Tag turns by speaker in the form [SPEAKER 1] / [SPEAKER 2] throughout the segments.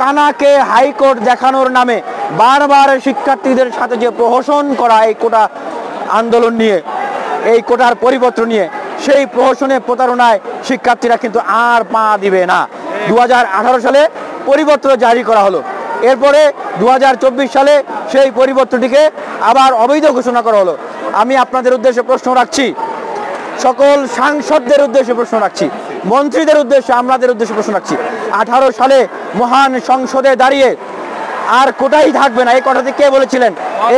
[SPEAKER 1] কানাকে high court দেখানোর নামে বারবার শিক্ষার্থীদের সাথে যে প্রহসন করা এই কোটা আন্দোলন নিয়ে, এই কোটার পরিবর্তন নিয়ে, সেই প্রহসনে প্রতারণায় শিক্ষার্থীরা কিন্তু আর পা দিবে না। 2018 সালে পরিবর্তন জারি করা হলো, এরপরে 2024 সালে সেই পরিবর্তনটিকে আবার অবৈধ ঘোষণা করা হলো। আমি আপনাদের উদ্দেশ্যে প্রশ্ন রাখছি, সকল সাংসদদের উদ্দেশ্যে প্রশ্ন রাখছি, মন্ত্রীদের উদ্দেশ্যে, আমাদের উদ্দেশ্যে প্রশ্ন রাখছি, 18 সালে মহান সংসদে দাঁড়িয়ে আর কোটাই থাকবে না, এই কথাটি কে বলেছিলেন?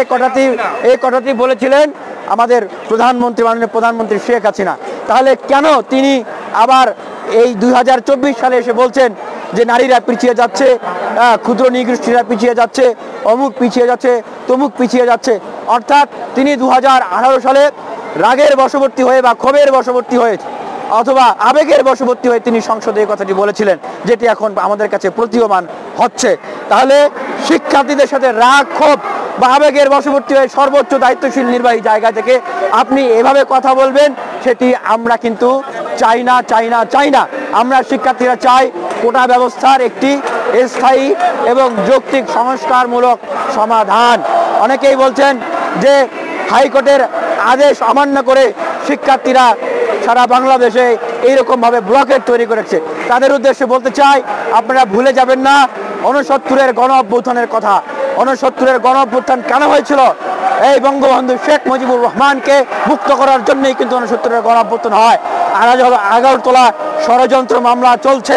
[SPEAKER 1] এই কথাটি বলেছিলেন আমাদের প্রধানমন্ত্রী, মাননীয় প্রধানমন্ত্রী শেখ হাসিনা। তাহলে কেন তিনি আবার এই 2024 সালে এসে বলছেন যে নারীরা পিছিয়ে যাচ্ছে, ক্ষুদ্র নৃগোষ্ঠীরা পিছিয়ে যাচ্ছে, অমুক পিছিয়ে যাচ্ছে, তমুক পিছিয়ে যাচ্ছে? অর্থাৎ তিনি 2018 সালে রাগের বশবর্তী হয়ে বা ক্ষোভের বশবর্তী হয়ে অথবা আবেগের বশবর্তী হয়ে তিনি সংসদে এই কথাটি বলেছিলেন, যেটি এখন আমাদের কাছে প্রতীয়মান হচ্ছে। তাহলে শিক্ষার্থীদের সাথে রাগ, ক্ষোভ বা আবেগের বশবর্তী হয়ে সর্বোচ্চ দায়িত্বশীল নির্বাহী জায়গা থেকে আপনি এভাবে কথা বলবেন, সেটি আমরা কিন্তু চাই না। আমরা শিক্ষার্থীরা চাই কোটা ব্যবস্থার একটি স্থায়ী এবং যৌক্তিক সংস্কারমূলক সমাধান। অনেকেই বলছেন যে হাইকোর্টের আদেশ অমান্য করে শিক্ষার্থীরা সারা বাংলাদেশে এইরকমভাবে ব্লকেট তৈরি করেছে। তাদের উদ্দেশ্যে বলতে চাই, আপনারা ভুলে যাবেন না 69-এর গণ অভ্যুত্থানের কথা। 69-এর গণ অভ্যুত্থান কেন হয়েছিল? এই বঙ্গবন্ধু শেখ মুজিবুর রহমানকে মুক্ত করার জন্যই কিন্তু 69-এর গণ অভ্যুত্থান হয়। আর আগরতলা ষড়যন্ত্র মামলা চলছে,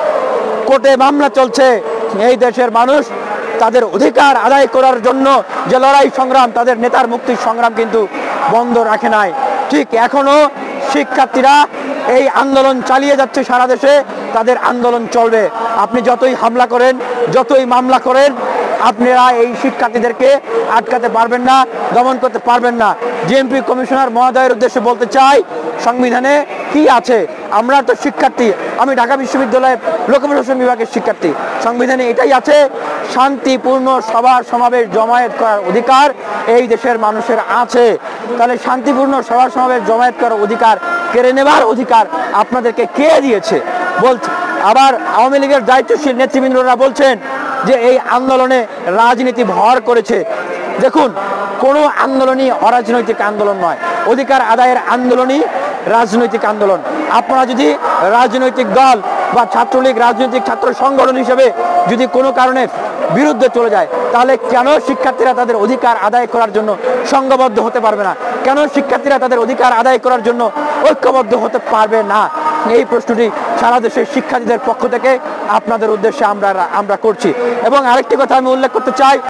[SPEAKER 1] কোর্টে মামলা চলছে। এই দেশের মানুষ তাদের অধিকার আদায় করার জন্য যে লড়াই সংগ্রাম, তাদের নেতার মুক্তির সংগ্রাম কিন্তু বন্ধ রাখে নাই। ঠিক এখনো শিক্ষার্থীরা এই আন্দোলন চালিয়ে যাচ্ছে সারা দেশে, তাদের আন্দোলন চলবে। আপনি যতই হামলা করেন, যতই মামলা করেন, আপনারা এই শিক্ষার্থীদেরকে আটকাতে পারবেন না, দমন করতে পারবেন না। জিএমপি কমিশনার মহোদয়ের উদ্দেশ্যে বলতে চাই, সংবিধানে কি আছে? আমরা তো শিক্ষার্থী, আমি ঢাকা বিশ্ববিদ্যালয়ের লোক প্রশাসন বিভাগের শিক্ষার্থী। সংবিধানে এটাই আছে, শান্তিপূর্ণ সভা সমাবেশ জমায়েত করার অধিকার এই দেশের মানুষের আছে। তাহলে শান্তিপূর্ণ সভা সমাবেশ জমায়েত করার অধিকার কেড়ে নেবার অধিকার আপনাদেরকে কে দিয়েছে? বলছে আবার আওয়ামী লীগের দায়িত্বশীল নেতৃবৃন্দরা বলছেন যে এই আন্দোলনে রাজনীতি ভর করেছে। দেখুন, কোনো আন্দোলনই অরাজনৈতিক আন্দোলন নয়, অধিকার আদায়ের আন্দোলনই রাজনৈতিক আন্দোলন। আপনারা যদি রাজনৈতিক দল বা ছাত্রলীগ রাজনৈতিক ছাত্র সংগঠন হিসেবে যদি কোনো কারণে বিরুদ্ধে চলে যায়, তাহলে কেন শিক্ষার্থীরা তাদের অধিকার আদায় করার জন্য সংঘবদ্ধ হতে পারবে না? কেন শিক্ষার্থীরা তাদের অধিকার আদায় করার জন্য ঐক্যবদ্ধ হতে পারবে না? এই প্রশ্নটি সারা দেশের শিক্ষার্থীদের পক্ষ থেকে আপনাদের উদ্দেশ্যে আমরা করছি। এবং আরেকটি কথা আমি উল্লেখ করতে চাই,